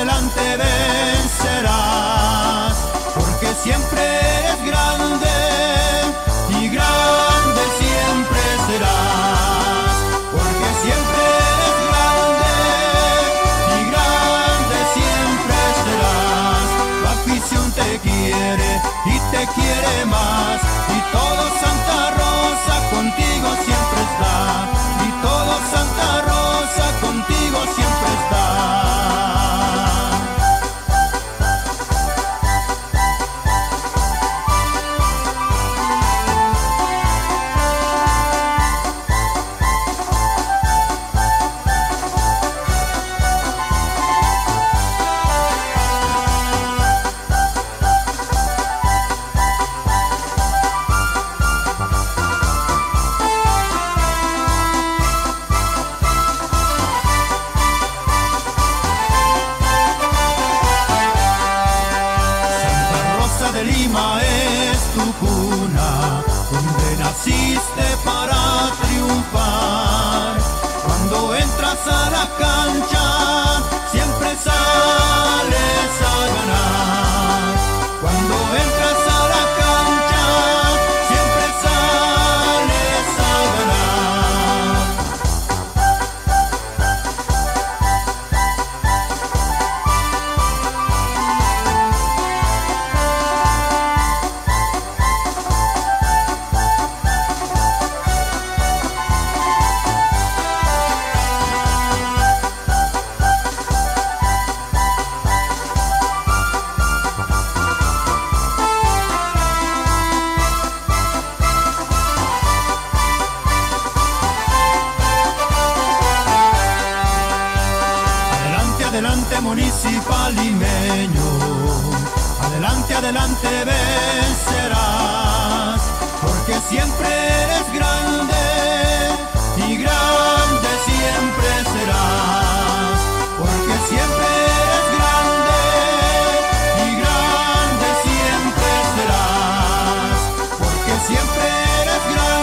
adelante vencerás, porque siempre eres grande y grande siempre serás, porque siempre eres grande y grande siempre serás. La afición te quiere y te quiere más, y todo Santa Rosa contigo siempre está, y todo Santa Rosa contigo siempre está. De Lima es tu cuna, donde naciste para triunfar. Cuando entras a la cancha, siempre sales a ganar. Cuando entras a la cancha, siempre sales a ganar. Adelante municipal limeño, adelante, adelante vencerás, porque siempre eres grande y grande siempre serás, porque siempre eres grande y grande siempre serás, porque siempre eres grande